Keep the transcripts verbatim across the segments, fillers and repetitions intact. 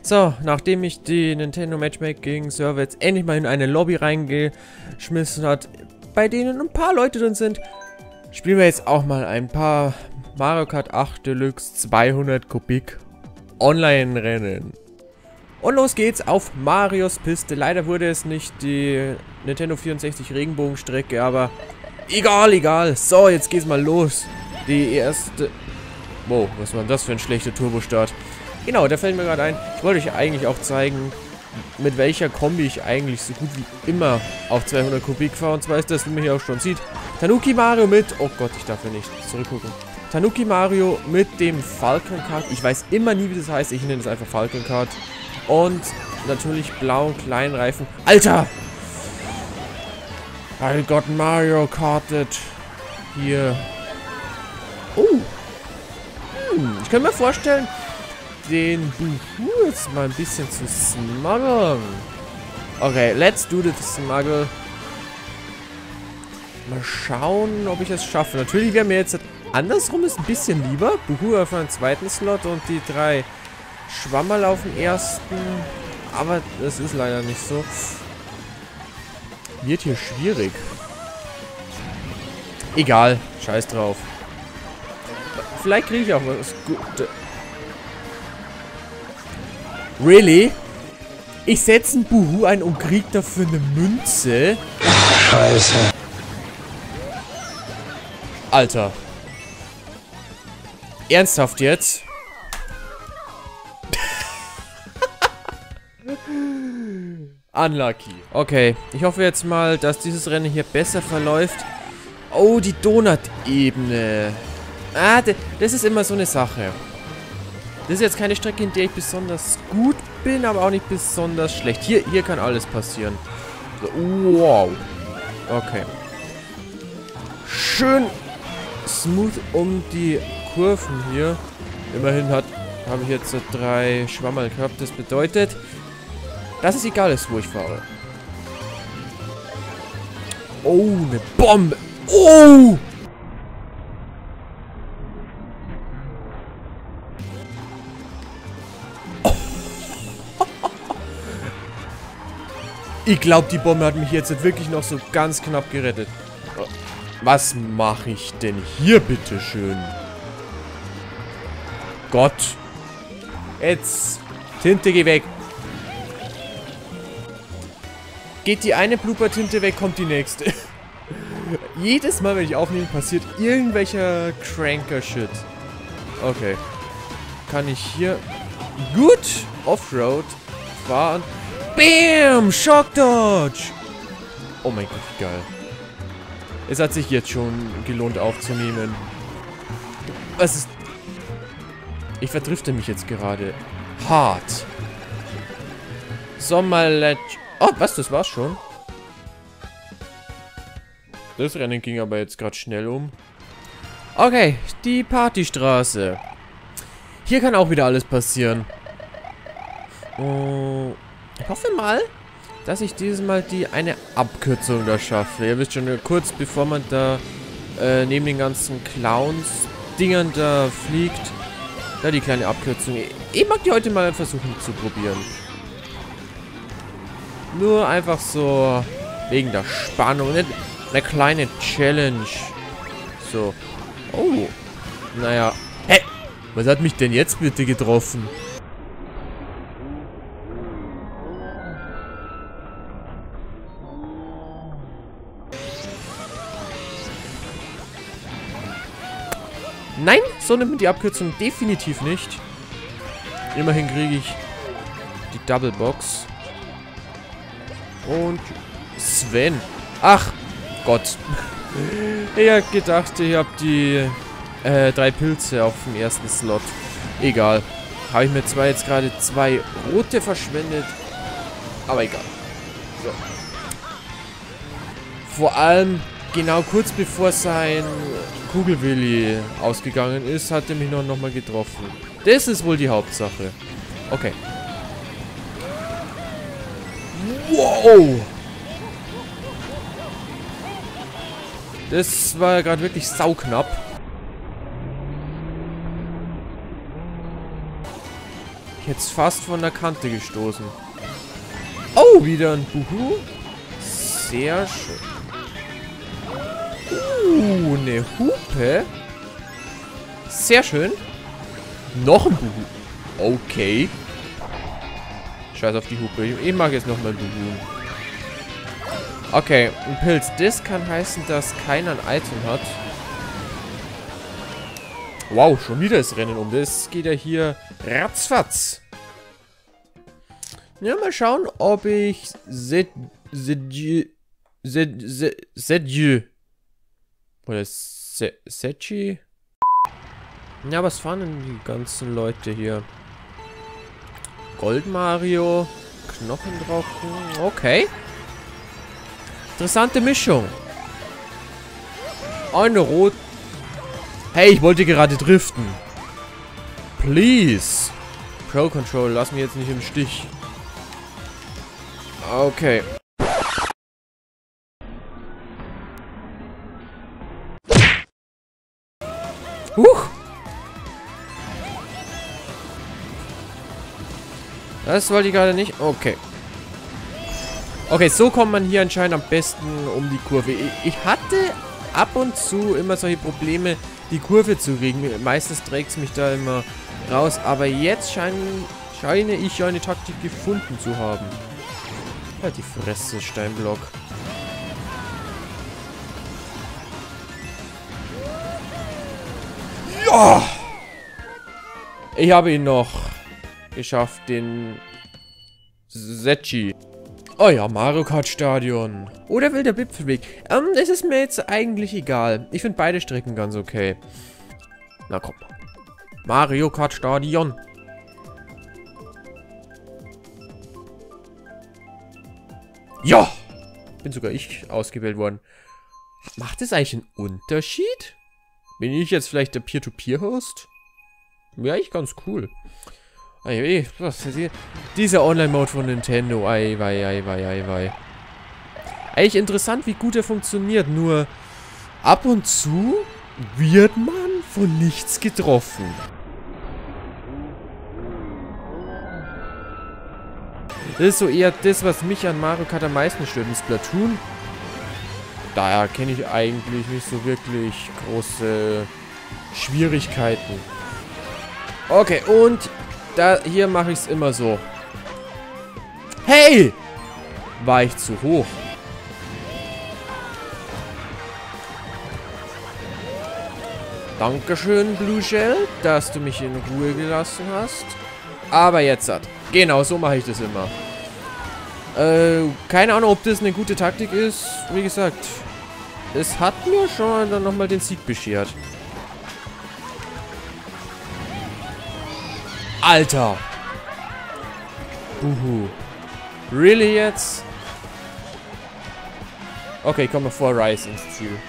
So, nachdem ich die Nintendo Matchmaking Server jetzt endlich mal in eine Lobby reingeschmissen hat, bei denen ein paar Leute drin sind, spielen wir jetzt auch mal ein paar Mario Kart acht Deluxe zweihundert Kubik Online-Rennen. Und los geht's auf Marios Piste. Leider wurde es nicht die Nintendo vierundsechzig Regenbogenstrecke, aber egal, egal. So, jetzt geht's mal los. Die erste... Wow, was war denn das für ein schlechter Turbostart? Genau, da fällt mir gerade ein, ich wollte euch eigentlich auch zeigen, mit welcher Kombi ich eigentlich so gut wie immer auf zweihundert Kubik fahre. Und zwar ist das, wie man hier auch schon sieht, Tanuki Mario mit... Oh Gott, ich darf ja nicht zurückgucken. Tanuki Mario mit dem Falcon Kart. Ich weiß immer nie, wie das heißt. Ich nenne es einfach Falcon Kart. Und natürlich blauen kleinen Reifen. Alter! Mein Gott, Mario kartet hier. Oh! Hm, ich könnte mir vorstellen, den Buhu jetzt mal ein bisschen zu smuggeln. Okay, let's do the smuggle. Mal schauen, ob ich es schaffe. Natürlich wäre mir jetzt andersrum ist ein bisschen lieber. Buhu auf einen zweiten Slot und die drei Schwammerl auf den ersten. Aber das ist leider nicht so. Wird hier schwierig. Egal, scheiß drauf. Vielleicht kriege ich auch was Gutes. Really? Ich setze einen Buhu ein und krieg dafür eine Münze? Scheiße. Alter. Ernsthaft jetzt? Unlucky. Okay, ich hoffe jetzt mal, dass dieses Rennen hier besser verläuft. Oh, die Donut-Ebene. Ah, das ist immer so eine Sache. Das ist jetzt keine Strecke, in der ich besonders gut bin, aber auch nicht besonders schlecht. Hier, hier kann alles passieren. So, wow. Okay. Schön smooth um die Kurven hier. Immerhin hat habe ich jetzt drei Schwammerl gehabt. Das bedeutet, dass es egal ist, wo ich fahre. Oh, eine Bombe. Oh! Ich glaube, die Bombe hat mich jetzt wirklich noch so ganz knapp gerettet. Was mache ich denn hier, bitteschön? Gott. Jetzt. Tinte, geh weg. Geht die eine Blooper-Tinte weg, kommt die nächste. Jedes Mal, wenn ich aufnehme, passiert irgendwelcher Cranker-Shit. Okay. Kann ich hier gut Offroad fahren? Bam! Shock Dodge! Oh mein Gott, wie geil. Es hat sich jetzt schon gelohnt aufzunehmen. Was ist... Ich verdrifte mich jetzt gerade. Hart. Sommerletsch... Oh, was? Das war's schon? Das Rennen ging aber jetzt gerade schnell um. Okay, die Partystraße. Hier kann auch wieder alles passieren. Oh... Ich hoffe mal, dass ich dieses Mal die eine Abkürzung da schaffe. Ihr wisst schon, kurz bevor man da äh, neben den ganzen Clowns-Dingern da fliegt, da die kleine Abkürzung. Ich mag die heute mal versuchen zu probieren. Nur einfach so wegen der Spannung. Eine kleine Challenge. So. Oh. Naja. Hä? Was hat mich denn jetzt bitte getroffen? Nein, so nimmt man die Abkürzung definitiv nicht. Immerhin kriege ich die Double Box. Und Sven. Ach Gott. Ich hab gedacht, ich habe die äh, drei Pilze auf dem ersten Slot. Egal. Habe ich mir zwar jetzt gerade zwei rote verschwendet. Aber egal. So. Vor allem genau kurz bevor sein Kugelwilli ausgegangen ist, hat er mich noch, noch mal getroffen. Das ist wohl die Hauptsache. Okay. Wow! Das war gerade wirklich sauknapp. Ich hätte es fast von der Kante gestoßen. Oh, wieder ein Buhu. Sehr schön. Uh, eine Hupe. Sehr schön. Noch ein Buhu. Okay. Scheiß auf die Hupe. Ich mag jetzt nochmal ein Buhu. Okay, ein Pilz. Das kann heißen, dass keiner ein Item hat. Wow, schon wieder das Rennen um. Das geht ja hier ratzfatz. Ja, mal schauen, ob ich Zedjü Zedjü oder Sechi. Ja, was fahren denn die ganzen Leute hier? Gold Mario, Knochen drauf. Okay. Interessante Mischung. Eine rot. Hey, ich wollte gerade driften. Please. Pro Control, lass mich jetzt nicht im Stich. Okay. Huch. Das wollte ich gerade nicht. Okay. Okay, so kommt man hier anscheinend am besten um die Kurve. Ich hatte ab und zu immer solche Probleme, die Kurve zu kriegen. Meistens trägt es mich da immer raus. Aber jetzt scheine, scheine ich eine Taktik gefunden zu haben. Halt die Fresse, Steinblock. Ja! Ich habe ihn noch geschafft, den Sechi. Oh ja, Mario Kart Stadion. Oder Wilder Wipfelweg. Ähm, es ist mir jetzt eigentlich egal. Ich finde beide Strecken ganz okay. Na komm. Mario Kart Stadion. Ja! Bin sogar ich ausgewählt worden. Macht es eigentlich einen Unterschied? Bin ich jetzt vielleicht der Peer-to-Peer-Host? Wäre ich ganz cool. Ei, was ist hier? Dieser Online-Mode von Nintendo. Ei, wei, ei, wei, ei, wei. Eigentlich interessant, wie gut er funktioniert. Nur ab und zu wird man von nichts getroffen. Das ist so eher das, was mich an Mario Kart am meisten stört. In Splatoon. Daher kenne ich eigentlich nicht so wirklich große Schwierigkeiten. Okay, und da hier mache ich es immer so. Hey! War ich zu hoch? Dankeschön, Blue Shell, dass du mich in Ruhe gelassen hast. Aber jetzt hat. Genau, so mache ich das immer. Äh, keine Ahnung, ob das eine gute Taktik ist. Wie gesagt, es hat mir schon dann nochmal den Sieg beschert. Alter! Buhu. Really jetzt? Okay, komm mal vor Rise ins Ziel.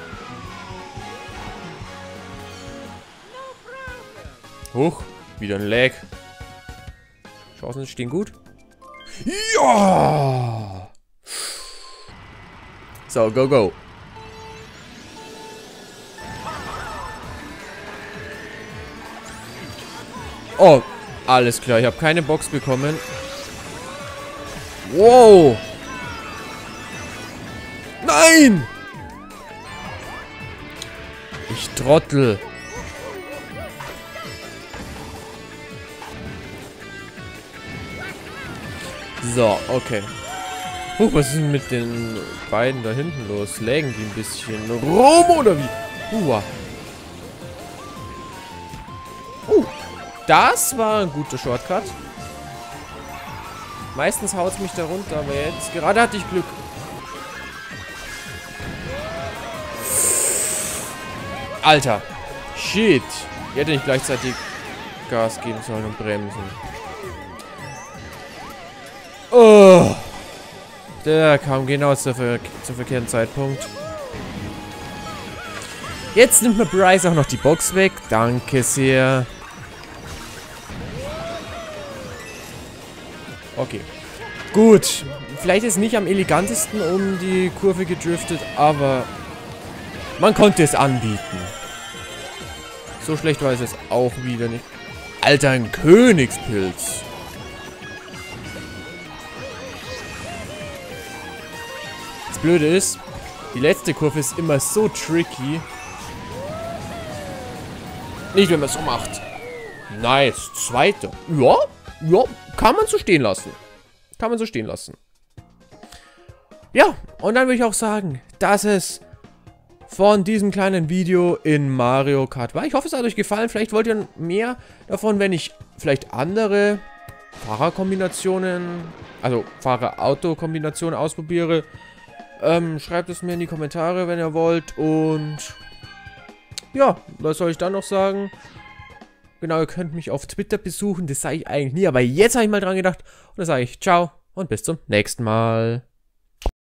Huch, wieder ein Lag. Chancen stehen gut. Ja! So, go, go. Oh, alles klar. Ich habe keine Box bekommen. Wow. Nein! Ich Trottel. So, okay. Huch, was ist denn mit den beiden da hinten los? Lägen die ein bisschen rum oder wie? Uah. Uh, das war ein guter Shortcut. Meistens haut es mich da runter, aber jetzt gerade hatte ich Glück. Alter. Shit. Ich hätte nicht gleichzeitig Gas geben sollen und bremsen. Oh. Der kam genau zur, ver zur verkehrten Zeitpunkt. Jetzt nimmt mir Bryce auch noch die Box weg. Danke sehr. Okay. Gut. Vielleicht ist nicht am elegantesten um die Kurve gedriftet, aber man konnte es anbieten. So schlecht war es jetzt auch wieder nicht. Alter, ein Königspilz. Das Blöde ist, die letzte Kurve ist immer so tricky. Nicht, wenn man es so macht. Nice. Zweite. Ja, ja, kann man so stehen lassen. Kann man so stehen lassen. Ja, und dann würde ich auch sagen, dass es von diesem kleinen Video in Mario Kart war. Ich hoffe, es hat euch gefallen. Vielleicht wollt ihr mehr davon, wenn ich vielleicht andere Fahrerkombinationen, also Fahrer-Auto-Kombinationen ausprobiere. Ähm, schreibt es mir in die Kommentare, wenn ihr wollt. Und ja, was soll ich dann noch sagen? Genau, ihr könnt mich auf Twitter besuchen. Das sage ich eigentlich nie, aber jetzt habe ich mal dran gedacht. Und dann sage ich ciao und bis zum nächsten Mal.